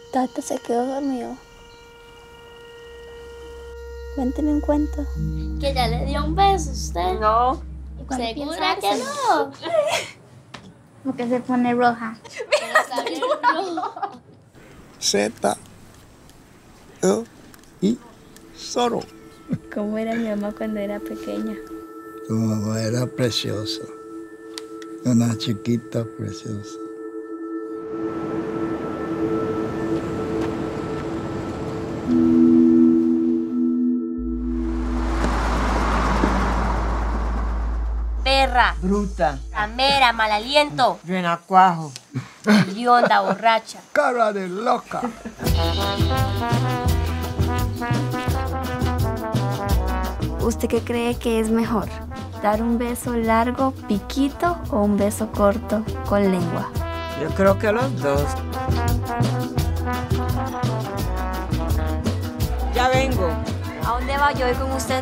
Tata se quedó dormido. Cuénteme un cuento. ¿Que ya le dio un beso a usted? No. ¿Segura que no? ¿Por qué se pone roja? Está bien rojo. Z, I, Zoro. ¿Cómo era mi mamá cuando era pequeña? Tu mamá era preciosa. Una chiquita preciosa. Perra, Bruta. ramera, mal aliento, Renacuajo. hedionda, borracha. Cara de loca. ¿Usted qué cree que es mejor? ¿Dar un beso largo, piquito o un beso corto, con lengua? Yo creo que los dos. Ya vengo. ¿A dónde va? Yo voy con usted.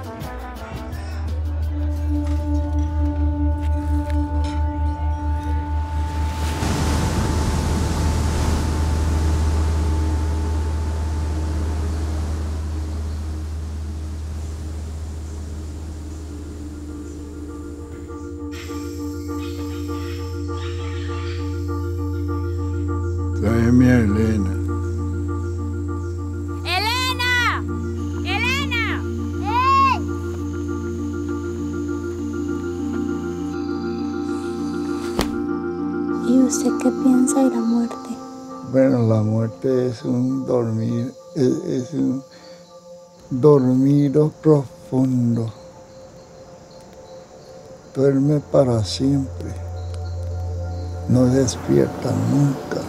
Trae mi Elena. ¡Elena! ¡Elena! ¡Ey! ¿Y usted qué piensa de la muerte? Bueno, la muerte es un dormir, es un dormido profundo. Duerme para siempre. No despierta nunca.